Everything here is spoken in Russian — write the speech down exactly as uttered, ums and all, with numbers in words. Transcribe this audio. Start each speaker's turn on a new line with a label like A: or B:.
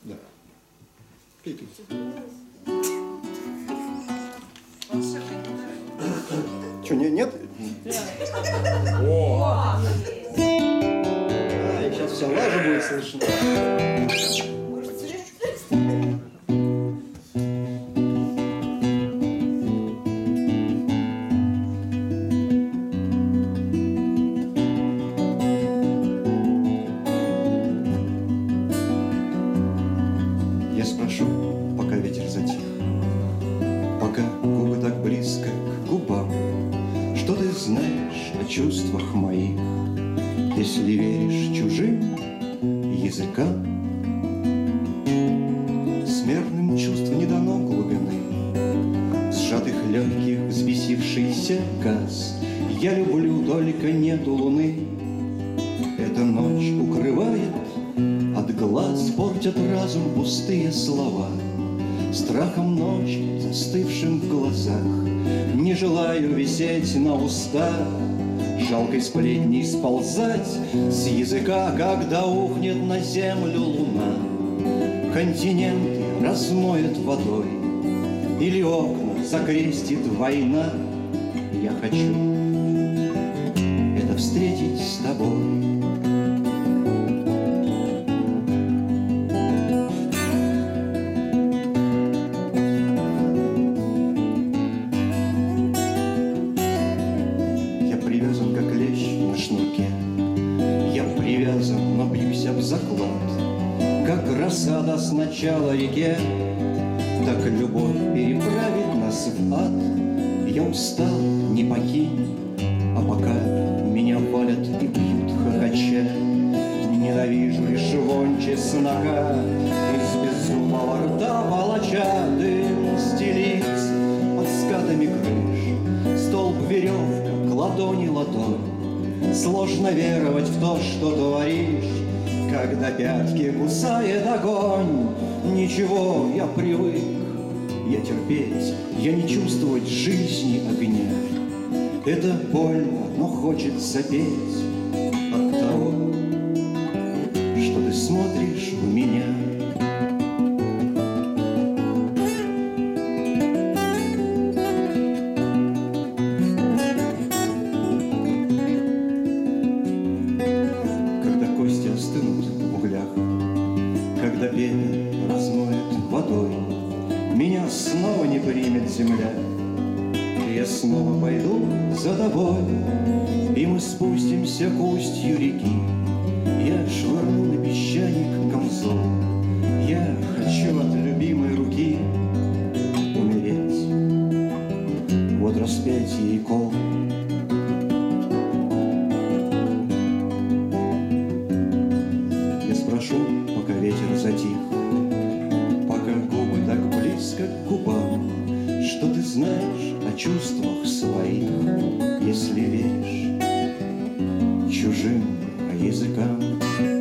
A: Да. Пейте. Что, не, нет?
B: О!
A: А, и сейчас вся лажа будет слышна. Я спрошу, пока ветер затих, пока губы так близко к губам, что ты знаешь о чувствах моих, если веришь чужим языкам. Смертным чувству не дано глубины, сжатых легких взбесившийся газ. Я люблю, только нету луны. Эта ночь укрывает от глаз, портят разум пустые слова. Страхом ночи, застывшим в глазах, не желаю висеть на устах, жалкой сплетней сползать с языка, когда ухнет на землю луна. Континенты размоет водой, или окна закрестит война. Я хочу это встретить с тобой. Рассада сначала реке, так любовь переправит нас в ад. Я устал, не покинь, а пока меня валят и бьют хохоча. Ненавижу лишь вонь чеснока из беззубого рта палача. Дым стелится под скатами крыш, столб веревка к ладони ладонь. Сложно веровать в то, что творишь, когда пятки кусает огонь. Ничего, я привык, я терпеть, я не чувствовать жизни огня. Это больно, но хочется петь от того, что ты смотришь в меня. Когда пепел размоет водой, меня снова не примет земля. Я снова пойду за тобой, и мы спустимся к устью реки. Я швырну на песчаник камзол, я хочу от любимой руки умереть. Вот распятие и кол. Я спрошу, пока ветер затих, пока губы так близко к губам, что ты знаешь о чувствах своих, если веришь чужим языкам.